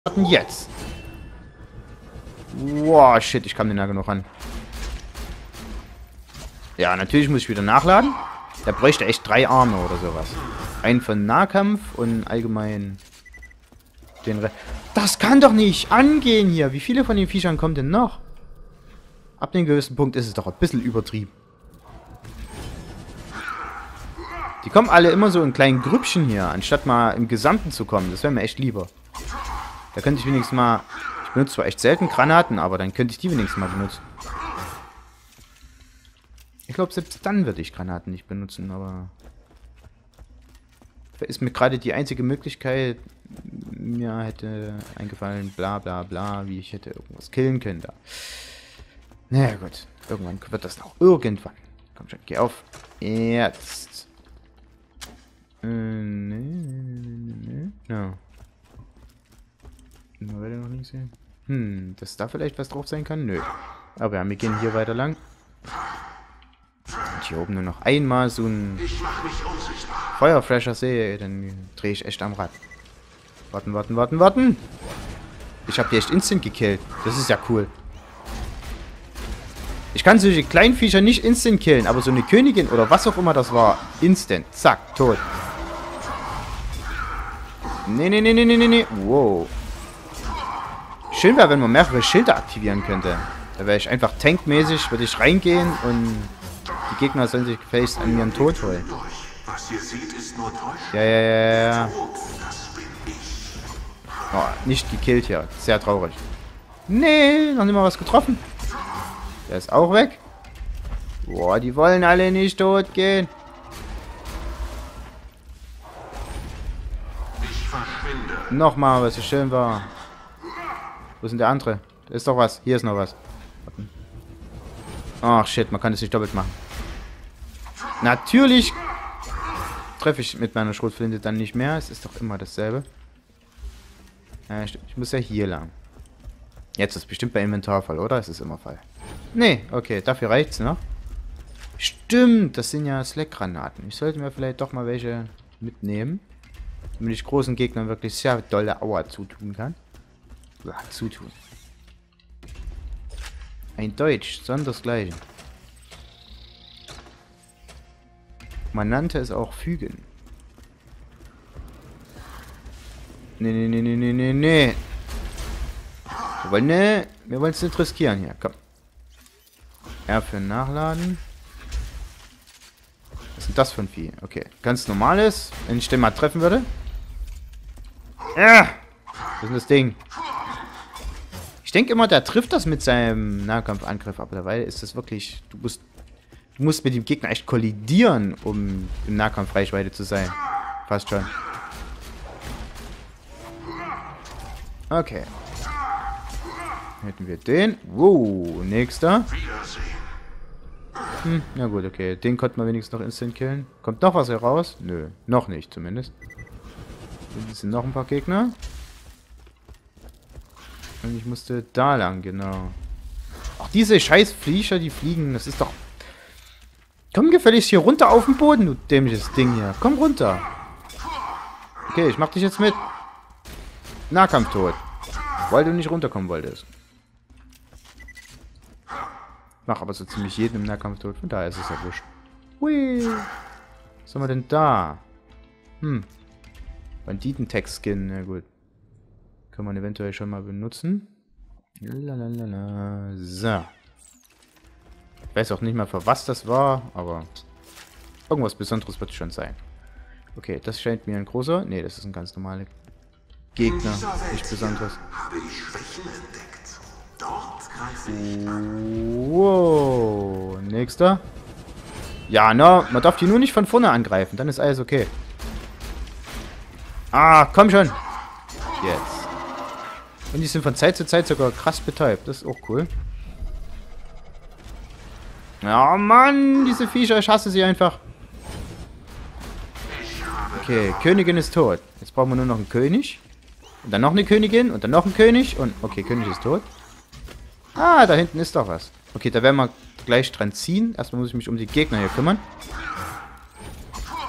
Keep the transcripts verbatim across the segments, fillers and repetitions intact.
Was denn jetzt? Wow, shit, ich kam den nah genug ran. Ja, natürlich muss ich wieder nachladen. Der bräuchte echt drei Arme oder sowas. Einen von Nahkampf und allgemein den Rest. Das kann doch nicht angehen hier. Wie viele von den Viechern kommen denn noch? Ab dem gewissen Punkt ist es doch ein bisschen übertrieben. Die kommen alle immer so in kleinen Grüppchen hier, anstatt mal im Gesamten zu kommen. Das wäre mir echt lieber. Da könnte ich wenigstens mal... Ich benutze zwar echt selten Granaten, aber dann könnte ich die wenigstens mal benutzen. Ich glaube, selbst dann würde ich Granaten nicht benutzen, aber... Ist mir gerade die einzige Möglichkeit, mir hätte eingefallen, bla bla bla, wie ich hätte irgendwas killen können da. Naja gut, irgendwann wird das noch. Irgendwann. Komm schon, geh auf. Jetzt. Äh, nee, nee, nee, nee, nee. No. Man will noch nicht sehen. Hm, dass da vielleicht was drauf sein kann? Nö. Aber ja, wir gehen hier weiter lang. Und hier oben nur noch einmal so ein Feuerflasher sehe, dann drehe ich echt am Rad. Warten, warten, warten, warten. Ich habe die echt instant gekillt. Das ist ja cool. Ich kann solche kleinen Viecher nicht instant killen, aber so eine Königin oder was auch immer das war, instant. Zack, tot. Nee, nee, nee, nee, nee, nee. Wow. Schön wäre, wenn man mehrere Schilder aktivieren könnte. Da wäre ich einfach tankmäßig, würde ich reingehen und die Gegner sollen sich gefälligst an ihren Tod holen. Ja, ja, ja, ja. Oh, nicht gekillt hier. Sehr traurig. Nee, noch nicht mal was getroffen. Der ist auch weg. Boah, die wollen alle nicht tot gehen. Nochmal, was so schön war. Wo ist denn der andere? Da ist doch was. Hier ist noch was. Ach shit, man kann das nicht doppelt machen. Natürlich treffe ich mit meiner Schrotflinte dann nicht mehr. Es ist doch immer dasselbe. Ja, ich, ich muss ja hier lang. Jetzt ist es bestimmt bei Inventar voll, oder? Es ist immer voll. Nee, okay, dafür reicht's noch. Stimmt, das sind ja Slack-Granaten. Ich sollte mir vielleicht doch mal welche mitnehmen. Damit ich großen Gegnern wirklich sehr dolle Aua zutun kann. Ja, zutun. Ein Deutsch, sondersgleichen. Man nannte es auch Fügen. Nee, nee, nee, nee, nee, nee, nee. Wir wollen, ne, wir wollen es nicht riskieren hier. Komm. R für Nachladen. Was ist denn das für ein Vieh? Okay, ganz normales. Wenn ich den mal treffen würde. Ah! Was ist denn das Ding? Ich denke immer, der trifft das mit seinem Nahkampfangriff, aber dabei ist das wirklich... Du musst, du musst mit dem Gegner echt kollidieren, um im Nahkampfreichweite zu sein. Fast schon. Okay. Hätten wir den. Wow, nächster. Hm, na gut, okay. Den konnten wir wenigstens noch instant killen. Kommt noch was heraus? Nö, noch nicht zumindest. Hier sind noch ein paar Gegner. Und ich musste da lang, genau. Ach, diese scheiß Viecher, die fliegen, das ist doch... Komm gefälligst hier runter auf den Boden, du dämliches Ding hier. Komm runter. Okay, ich mach dich jetzt mit. Nahkampf tot. Weil du nicht runterkommen wolltest. Mach aber so ziemlich jeden im Nahkampf tot. Von daher ist es ja wurscht. Hui. Was haben wir denn da? Hm. Banditentext-Skin, na gut. Kann man eventuell schon mal benutzen. Lalalala. So. Ich weiß auch nicht mal, für was das war, aber irgendwas Besonderes wird es schon sein. Okay, das scheint mir ein großer. Ne, das ist ein ganz normaler Gegner. Nichts Besonderes. Habe ich Schwächen entdeckt. Dort greife ich Wow. Nächster. Ja, na, man darf die nur nicht von vorne angreifen. Dann ist alles okay. Ah, komm schon. Jetzt. Und die sind von Zeit zu Zeit sogar krass betäubt. Das ist auch cool. Ja, Mann, diese Viecher, ich hasse sie einfach. Okay, Königin ist tot. Jetzt brauchen wir nur noch einen König. Und dann noch eine Königin und dann noch ein König. Und, okay, König ist tot. Ah, da hinten ist doch was. Okay, da werden wir gleich dran ziehen. Erstmal muss ich mich um die Gegner hier kümmern.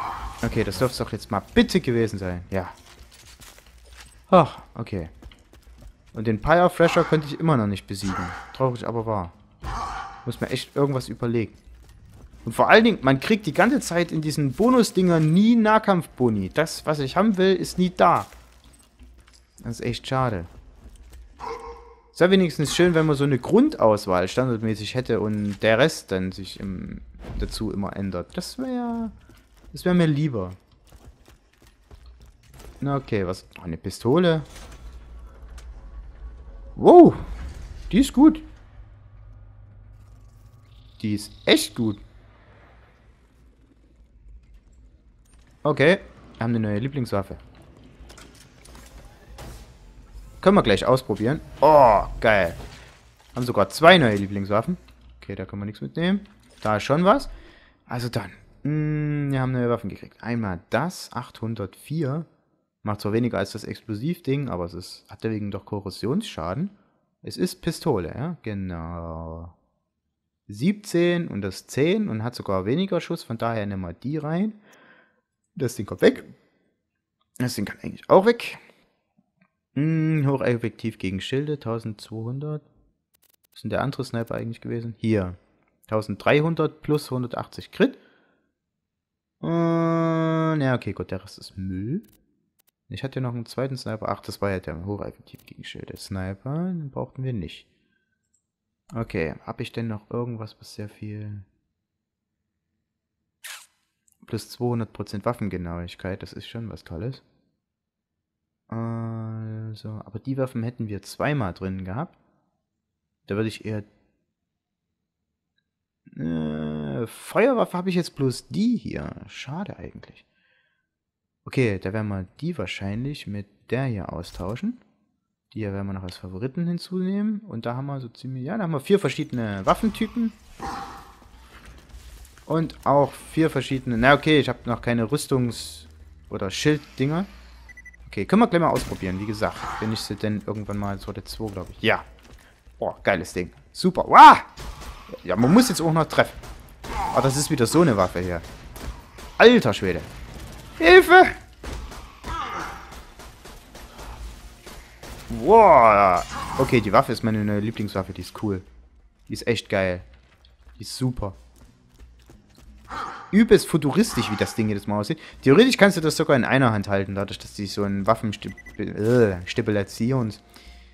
Okay, das dürfte doch jetzt mal bitte gewesen sein. Ja. Ach, okay. Und den Pyre Thrasher könnte ich immer noch nicht besiegen. Traurig, aber wahr. Muss mir echt irgendwas überlegen. Und vor allen Dingen, man kriegt die ganze Zeit in diesen Bonusdingern nie Nahkampfboni. Das, was ich haben will, ist nie da. Das ist echt schade. Es wäre wenigstens schön, wenn man so eine Grundauswahl standardmäßig hätte und der Rest dann sich im, dazu immer ändert. Das wäre das wäre mir lieber. Na okay, was? Oh, eine Pistole. Wow, die ist gut. Die ist echt gut. Okay, wir haben eine neue Lieblingswaffe. Können wir gleich ausprobieren. Oh, geil. Haben sogar zwei neue Lieblingswaffen. Okay, da können wir nichts mitnehmen. Da ist schon was. Also dann. Mh, wir haben neue Waffen gekriegt. Einmal das, achthundertvier. Macht zwar weniger als das Explosivding, aber es ist, hat deswegen doch Korrosionsschaden. Es ist Pistole, ja, genau. siebzehn und das zehn und hat sogar weniger Schuss, von daher nehmen wir die rein. Das Ding kommt weg. Das Ding kann eigentlich auch weg. Hm, hocheffektiv gegen Schilde, tausendzweihundert. Was ist denn der andere Sniper eigentlich gewesen? Hier. dreizehnhundert plus hundertachtzig Crit. Äh, na okay, gut, der Rest ist Müll. Ich hatte ja noch einen zweiten Sniper. Ach, das war ja der hocheffektiv gegen Schilde. Sniper, den brauchten wir nicht. Okay, habe ich denn noch irgendwas, was sehr viel... Plus zweihundert Prozent Waffengenauigkeit, das ist schon was Tolles. Also, aber die Waffen hätten wir zweimal drin gehabt. Da würde ich eher... Äh, Feuerwaffe habe ich jetzt bloß die hier. Schade eigentlich. Okay, da werden wir die wahrscheinlich mit der hier austauschen. Die hier werden wir noch als Favoriten hinzunehmen. Und da haben wir so ziemlich... Ja, da haben wir vier verschiedene Waffentypen. Und auch vier verschiedene... Na okay, ich habe noch keine Rüstungs- oder Schilddinger. Okay, können wir gleich mal ausprobieren. Wie gesagt, wenn ich sie denn irgendwann mal... Das war der zwei, glaube ich. Ja. Boah, geiles Ding. Super. Wow! Ja, man muss jetzt auch noch treffen. Ah, das ist wieder so eine Waffe hier. Alter Schwede. Hilfe! Wow. Okay, die Waffe ist meine neue Lieblingswaffe. Die ist cool. Die ist echt geil. Die ist super. Übelst futuristisch, wie das Ding jedes Mal aussieht. Theoretisch kannst du das sogar in einer Hand halten, dadurch, dass die so einen Waffenstabilisations...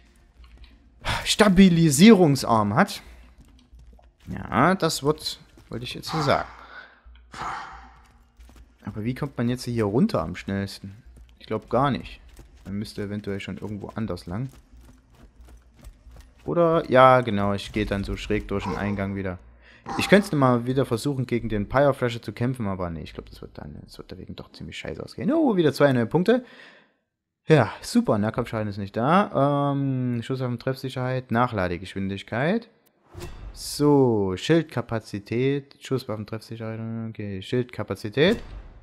Stabilisierungsarm hat. Ja, das wird... Wollte ich jetzt so sagen. Aber wie kommt man jetzt hier runter am schnellsten? Ich glaube gar nicht. Man müsste eventuell schon irgendwo anders lang. Oder, ja, genau, ich gehe dann so schräg durch den Eingang wieder. Ich könnte mal wieder versuchen, gegen den Pyre Thrasher zu kämpfen, aber nee, ich glaube, das wird dann, das wird deswegen doch ziemlich scheiße ausgehen. Oh, wieder zwei neue Punkte. Ja, super, Nahkampfschaden ist nicht da. Ähm, Schusswaffen Treffsicherheit, Nachladegeschwindigkeit. So, Schildkapazität, Schusswaffen Treffsicherheit, okay, Schildkapazität.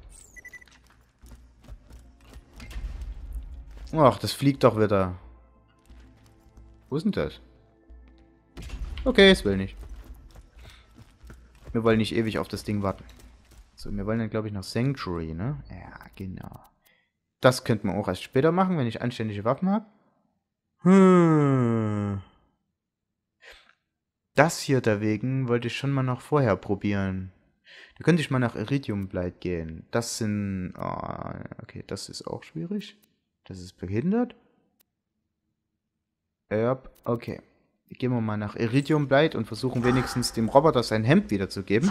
Ach, das fliegt doch wieder. Wo ist denn das? Okay, es will nicht. Wir wollen nicht ewig auf das Ding warten. So, wir wollen dann, glaube ich, nach Sanctuary, ne? Ja, genau. Das könnte man auch erst später machen, wenn ich anständige Waffen habe. Hm. Das hier dagegen wollte ich schon mal noch vorher probieren. Da könnte ich mal nach Iridium Blight gehen. Das sind... Oh, okay, das ist auch schwierig. Das ist behindert. Ja, okay. Gehen wir mal nach Iridium Blight und versuchen wenigstens dem Roboter sein Hemd wiederzugeben.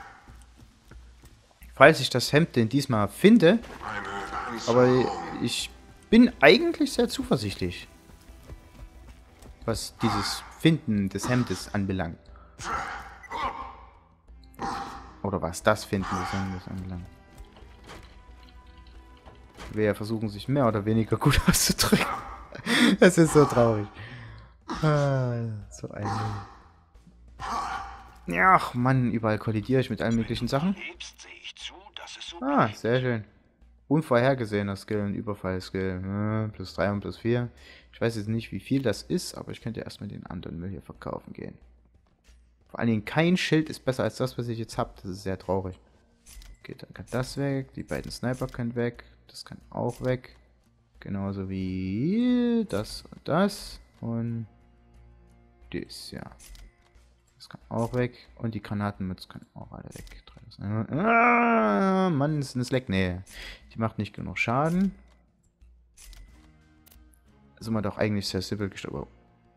Falls ich das Hemd denn diesmal finde. Aber ich bin eigentlich sehr zuversichtlich. Was dieses Finden des Hemdes anbelangt. Oder was das Finden des Hemdes anbelangt. Wir versuchen sich mehr oder weniger gut auszudrücken. Das ist so traurig. Ah, so ein... Ach Mann, überall kollidiere ich mit allen möglichen Sachen. Ah, sehr schön. Unvorhergesehener Skill, ein Überfall-Skill. Hm, plus drei und plus vier. Ich weiß jetzt nicht, wie viel das ist, aber ich könnte erstmal den anderen Müll hier verkaufen gehen. Vor allen Dingen kein Schild ist besser als das, was ich jetzt habe. Das ist sehr traurig. Okay, dann kann das weg. Die beiden Sniper können weg. Das kann auch weg. Genauso wie das und das. und das, ja. Das kann auch weg. Und die Granatenmütze kann auch alle weg. Ah, Mann, ist ein Slack. Nee, die macht nicht genug Schaden. Sind wir doch eigentlich sehr simpel gestorben.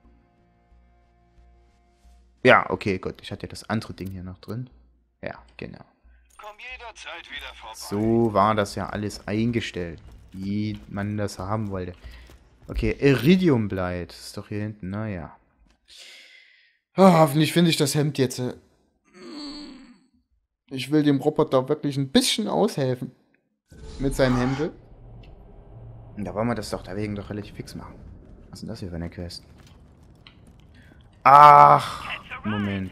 Ja, okay, gut. Ich hatte ja das andere Ding hier noch drin. Ja, genau. Komm jederzeit wieder vorbei. So war das ja alles eingestellt, wie man das haben wollte. Okay, Iridiumbleit. Ist doch hier hinten, naja. Oh, hoffentlich finde ich das Hemd jetzt. Ich will dem Roboter wirklich ein bisschen aushelfen. Mit seinem Hemd. Und da wollen wir das doch deswegen doch relativ fix machen. Was ist denn das hier für eine Quest? Ach, Moment.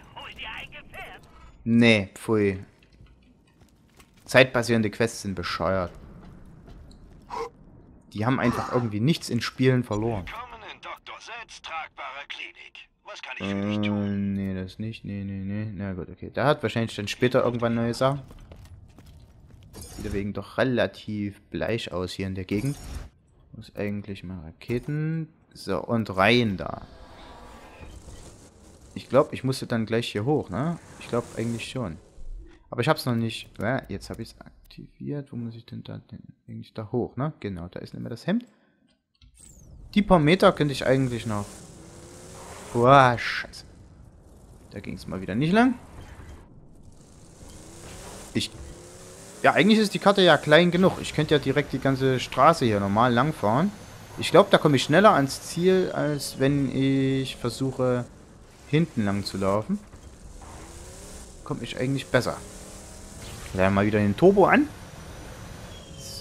Nee, pfui. Zeitbasierende Quests sind bescheuert. Die haben einfach irgendwie nichts in Spielen verloren. Willkommen in Doktor Sets tragbarer Klinik. Was kann ich für Äh, dich tun? nee, das nicht. Nee, nee, nee. Na gut, okay. Der hat wahrscheinlich dann später irgendwann neue Sachen. Sieht deswegen doch relativ bleich aus hier in der Gegend. Muss eigentlich mal Raketen. So, und rein da. Ich glaube, ich musste dann gleich hier hoch, ne? Ich glaube eigentlich schon. Aber ich habe es noch nicht. Ja, jetzt habe ich es aktiviert. Wo muss ich denn da denn? Eigentlich da hoch, ne? Genau, da ist nicht mehr das Hemd. Die paar Meter könnte ich eigentlich noch. Boah, scheiße. Da ging es mal wieder nicht lang. Ich. Ja, eigentlich ist die Karte ja klein genug. Ich könnte ja direkt die ganze Straße hier normal langfahren. Ich glaube, da komme ich schneller ans Ziel, als wenn ich versuche, hinten lang zu laufen. Komme ich eigentlich besser. Lernen mal wieder den Turbo an. So.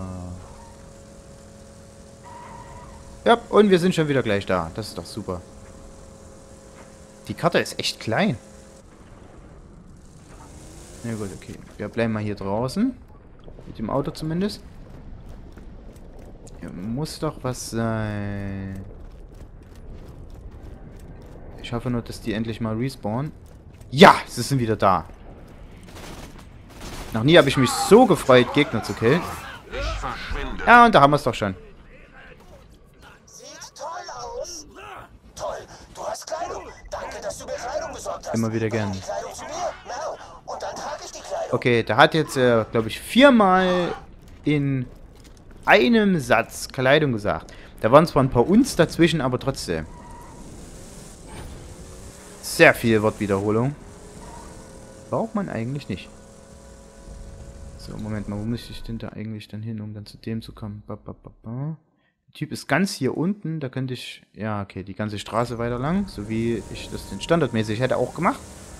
Ja, und wir sind schon wieder gleich da. Das ist doch super. Die Karte ist echt klein. Na gut, okay. Wir bleiben mal hier draußen. Mit dem Auto zumindest. Hier muss doch was sein. Ich hoffe nur, dass die endlich mal respawnen. Ja, sie sind wieder da. Noch nie habe ich mich so gefreut, Gegner zu killen. Ich verschwinde. Ja, und da haben wir es doch schon. Sieht toll aus. Toll, du hast Kleidung. Danke, dass du mir Kleidung besorgt hast. Immer wieder gern. Bring die Kleidung zu mir. Mel. Und dann trage ich die Kleidung. Okay, der hat jetzt, äh, glaube ich, viermal in einem Satz Kleidung gesagt. Da waren zwar ein paar uns dazwischen, aber trotzdem. Sehr viel Wortwiederholung. Braucht man eigentlich nicht. So, Moment mal, wo muss ich denn da eigentlich dann hin, um dann zu dem zu kommen? Ba, ba, ba, ba. Der Typ ist ganz hier unten, da könnte ich, ja, okay, die ganze Straße weiter lang, so wie ich das denn standardmäßig hätte auch gemacht.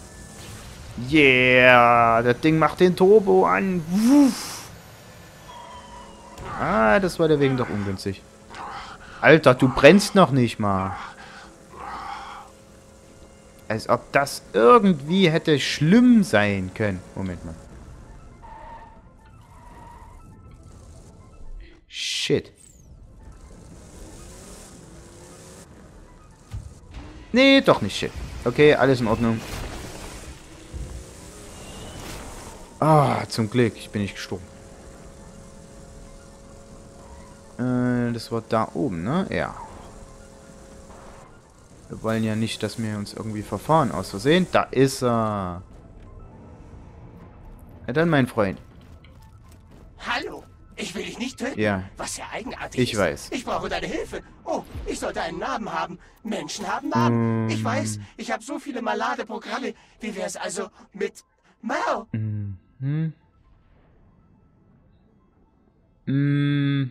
Yeah, das Ding macht den Turbo an. Wuff. Ah, das war deswegen doch ungünstig. Alter, du brennst noch nicht mal. Als ob das irgendwie hätte schlimm sein können. Moment mal. Shit. Nee, doch nicht shit. Okay, alles in Ordnung. Ah, zum Glück. Ich bin nicht gestorben. Äh, das war da oben, ne? Ja. Wir wollen ja nicht, dass wir uns irgendwie verfahren aus Versehen. Da ist er. Ja, dann mein Freund. Hallo. Ich will dich nicht töten. Ja. Was ja eigenartig Ich ist. weiß. Ich brauche deine Hilfe. Oh, ich sollte einen Namen haben. Menschen haben Namen. Mm. Ich weiß, ich habe so viele malade Programme. Wie wär's also mit Mel? Mhm. Mm.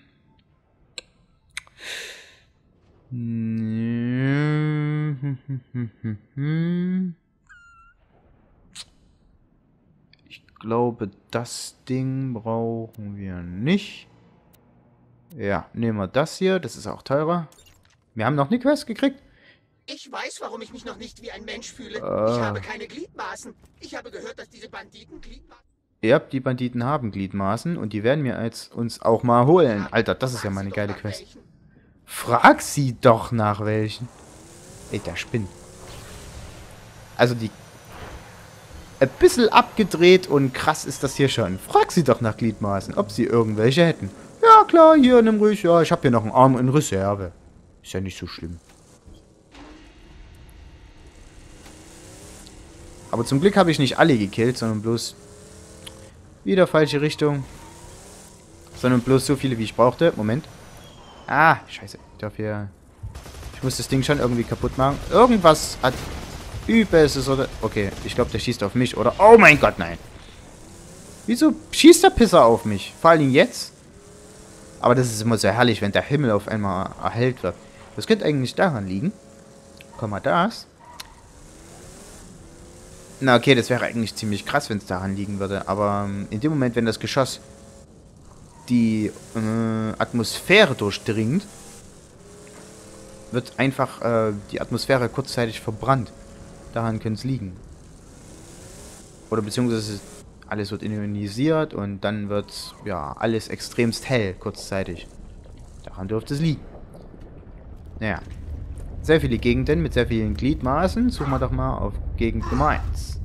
Ich glaube, das Ding brauchen wir nicht. Ja, nehmen wir das hier. Das ist auch teurer. Wir haben noch eine Quest gekriegt. Ich weiß, warum ich mich noch nicht wie ein Mensch fühle. Ah. Ich habe keine Gliedmaßen. Ich habe gehört, dass diese Banditen Gliedmaßen Ja, die Banditen haben Gliedmaßen und die werden wir jetzt uns auch mal holen. Alter, das ist ja mal eine geile Quest. Frag sie doch nach welchen. Ey, der spinnt. Also die... Ein bisschen abgedreht und krass ist das hier schon. Frag sie doch nach Gliedmaßen, ob sie irgendwelche hätten. Ja klar, hier, nimm ruhig. Ja, ich habe hier noch einen Arm in Reserve. Ist ja nicht so schlimm. Aber zum Glück habe ich nicht alle gekillt, sondern bloß wieder falsche Richtung. Sondern bloß so viele, wie ich brauchte. Moment. Ah, scheiße. Ich darf hier... Ich muss das Ding schon irgendwie kaputt machen. Irgendwas hat übelstes oder... Okay, ich glaube, der schießt auf mich, oder? Oh mein Gott, nein. Wieso schießt der Pisser auf mich? Vor allem jetzt. Aber das ist immer so herrlich, wenn der Himmel auf einmal erhellt wird. Das könnte eigentlich daran liegen. Komm mal, das. Na okay, das wäre eigentlich ziemlich krass, wenn es daran liegen würde. Aber ähm, in dem Moment, wenn das Geschoss die äh, Atmosphäre durchdringt, wird einfach äh, die Atmosphäre kurzzeitig verbrannt. Daran könnte es liegen. Oder beziehungsweise alles wird ionisiert und dann wird ja alles extremst hell kurzzeitig. Daran dürfte es liegen. Naja. Sehr viele Gegenden mit sehr vielen Gliedmaßen. Suchen wir doch mal auf Gegend Nummer eins.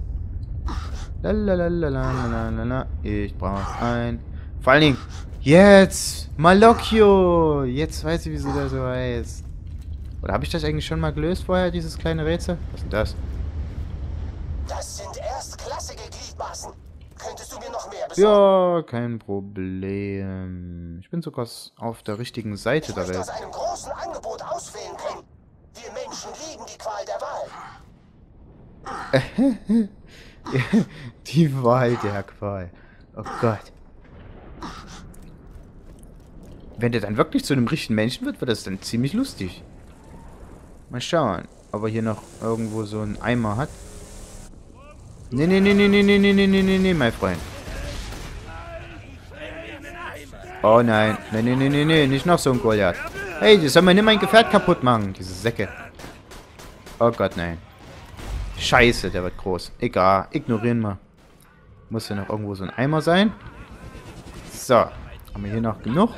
Lalalala, ich brauche ein... Vor allen Dingen, jetzt! Malocchio! Jetzt weiß ich, wieso der so heißt. Oder habe ich das eigentlich schon mal gelöst vorher, dieses kleine Rätsel? Was ist denn das? Das sind erstklassige Gliedmaßen. Könntest du mir noch mehr besorgen? Ja, kein Problem. Ich bin sogar auf der richtigen Seite Ich der möchte Welt. aus einem großen Angebot auswählen können. Wir Menschen lieben die Qual der Wahl. Die Wahl der Qual. Oh Gott. Wenn der dann wirklich zu einem richtigen Menschen wird, wird das dann ziemlich lustig. Mal schauen, ob er hier noch irgendwo so einen Eimer hat. Nee, nee, nee, nee, nee, nee, nee, nee, nee, nee, nee, mein Freund. Oh nein. Nee, nee, nee, nee, nee, nicht noch so ein Goliath. Hey, das soll man nicht mein Gefährt kaputt machen, diese Säcke. Oh Gott, nein. Scheiße, der wird groß. Egal, ignorieren wir. Muss ja noch irgendwo so ein Eimer sein. So, haben wir hier noch genug?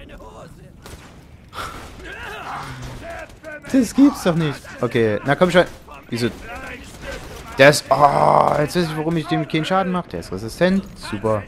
Das gibt's doch nicht. Okay, na komm schon. Wieso? Der ist... Oh, jetzt weiß ich, warum ich dem keinen Schaden mache. Der ist resistent. Super.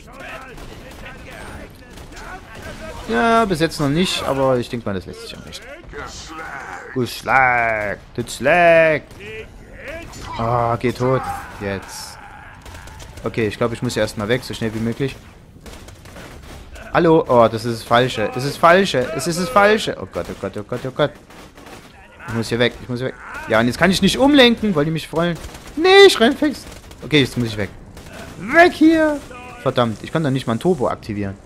Ja, bis jetzt noch nicht, aber ich denke mal, das lässt sich am besten. Geschlag. Geschlag. Ah, geht tot. Jetzt. Okay, ich glaube, ich muss ja erstmal weg, so schnell wie möglich. Hallo? Oh, das ist das Falsche. Das ist das Falsche. Es ist das Falsche. Oh Gott, oh Gott, oh Gott, oh Gott. Ich muss hier weg. Ich muss hier weg. Ja, und jetzt kann ich nicht umlenken. Wollt ihr mich freuen? Nee, ich renn fix. Okay, jetzt muss ich weg. Weg hier! Verdammt, ich kann doch nicht mal ein Turbo aktivieren.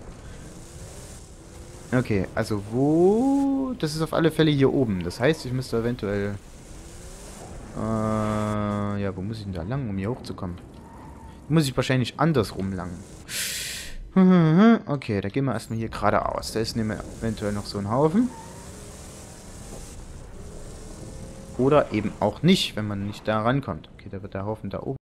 Okay, also wo... Das ist auf alle Fälle hier oben. Das heißt, ich müsste eventuell... Äh, ja, wo muss ich denn da lang, um hier hochzukommen? Muss ich wahrscheinlich andersrum lang. Okay, da gehen wir erstmal hier geradeaus. Da ist nämlich eventuell noch so ein Haufen. Oder eben auch nicht, wenn man nicht da rankommt. Okay, da wird der Haufen da oben.